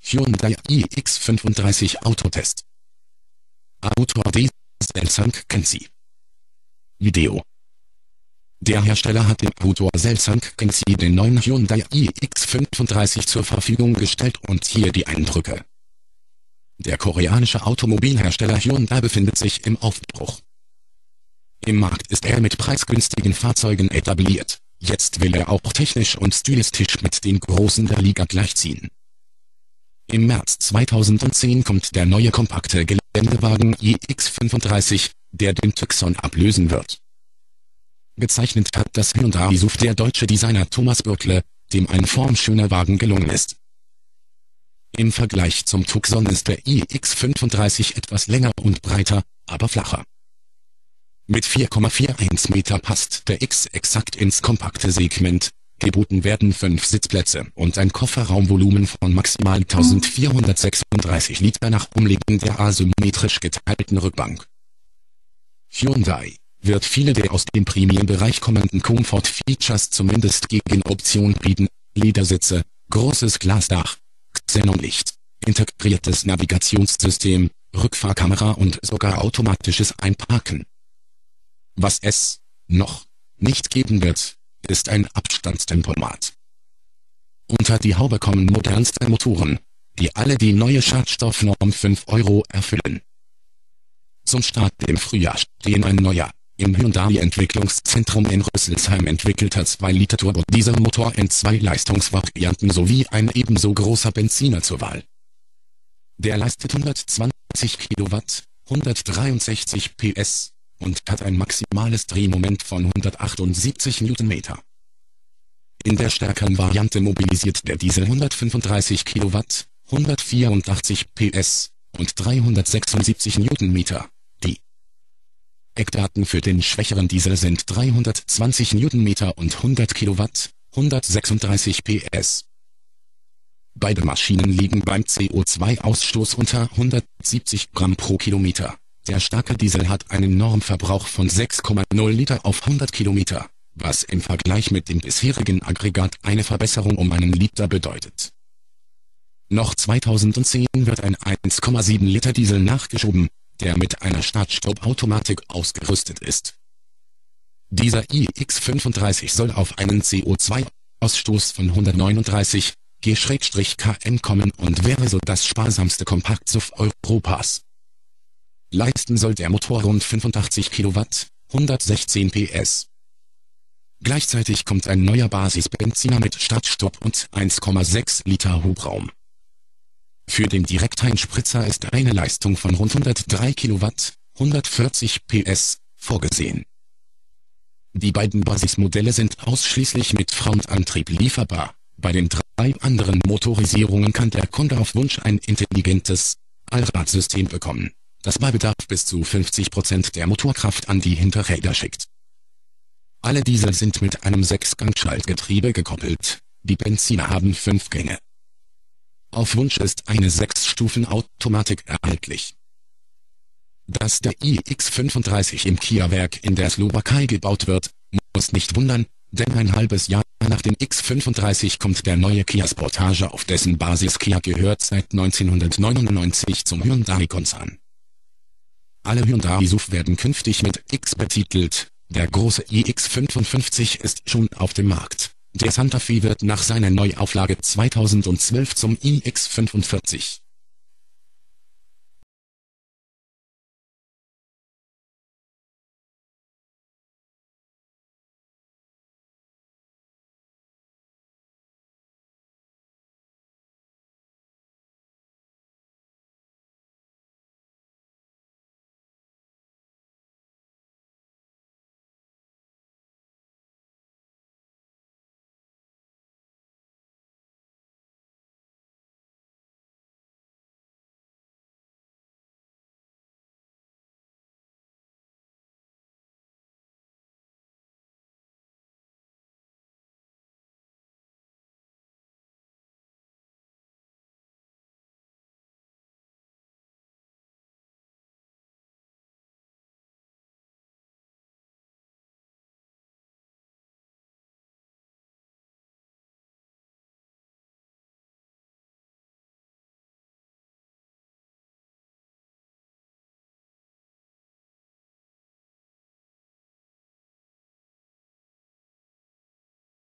Hyundai iX35 Autotest. Autor Selsan Kensi. Video. Der Hersteller hat dem Autor Selsan Kensi den neuen Hyundai iX35 zur Verfügung gestellt und hier die Eindrücke. Der koreanische Automobilhersteller Hyundai befindet sich im Aufbruch. Im Markt ist er mit preisgünstigen Fahrzeugen etabliert, jetzt will er auch technisch und stilistisch mit den Großen der Liga gleichziehen. Im März 2010 kommt der neue kompakte Geländewagen iX35, der den Tucson ablösen wird. Gezeichnet hat das Hyundai Isus der deutsche Designer Thomas Bürkle, dem ein formschöner Wagen gelungen ist. Im Vergleich zum Tucson ist der iX35 etwas länger und breiter, aber flacher. Mit 4,41 Meter passt der X exakt ins kompakte Segment. Geboten werden 5 Sitzplätze und ein Kofferraumvolumen von maximal 1436 Liter nach Umlegen der asymmetrisch geteilten Rückbank. Hyundai wird viele der aus dem Premium-Bereich kommenden Comfort-Features zumindest gegen Option bieten: Ledersitze, großes Glasdach, Xenonlicht, integriertes Navigationssystem, Rückfahrkamera und sogar automatisches Einparken. Was es noch nicht geben wird, ist ein Abstandstempomat. Unter die Haube kommen modernste Motoren, die alle die neue Schadstoffnorm 5 Euro erfüllen. Zum Start im Frühjahr stehen ein neuer, im Hyundai-Entwicklungszentrum in Rüsselsheim entwickelter 2-Liter-Turbo-Dieselmotor in 2 Leistungsvarianten sowie ein ebenso großer Benziner zur Wahl. Der leistet 120 Kilowatt, 163 PS und hat ein maximales Drehmoment von 178 Newtonmeter. In der stärkeren Variante mobilisiert der Diesel 135 Kilowatt, 184 PS und 376 Newtonmeter. Die Eckdaten für den schwächeren Diesel sind 320 Newtonmeter und 100 Kilowatt, 136 PS. Beide Maschinen liegen beim CO2-Ausstoß unter 170 Gramm pro Kilometer. Der starke Diesel hat einen Normverbrauch von 6,0 Liter auf 100 Kilometer, was im Vergleich mit dem bisherigen Aggregat eine Verbesserung um einen Liter bedeutet. Noch 2010 wird ein 1,7 Liter Diesel nachgeschoben, der mit einer Start-Stopp-Automatik ausgerüstet ist. Dieser iX35 soll auf einen CO2-Ausstoß von 139 g/km kommen und wäre so das sparsamste Kompakt-SUV Europas. Leisten soll der Motor rund 85 Kilowatt, 116 PS. Gleichzeitig kommt ein neuer Basisbenziner mit Start-Stopp und 1,6 Liter Hubraum. Für den Direkteinspritzer ist eine Leistung von rund 103 Kilowatt, 140 PS, vorgesehen. Die beiden Basismodelle sind ausschließlich mit Frontantrieb lieferbar. Bei den 3 anderen Motorisierungen kann der Kunde auf Wunsch ein intelligentes Allradsystem bekommen, das bei Bedarf bis zu 50% der Motorkraft an die Hinterräder schickt. Alle Diesel sind mit einem 6-Gang-Schaltgetriebe gekoppelt, die Benziner haben 5 Gänge. Auf Wunsch ist eine 6-Stufen-Automatik erhältlich. Dass der iX35 im Kia-Werk in der Slowakei gebaut wird, muss nicht wundern, denn ein halbes Jahr nach dem X35 kommt der neue Kia Sportage, auf dessen Basis Kia gehört seit 1999 zum Hyundai-Konzern. Alle Hyundai Isus werden künftig mit X betitelt. Der große iX55 ist schon auf dem Markt. Der Santa Fe wird nach seiner Neuauflage 2012 zum iX45.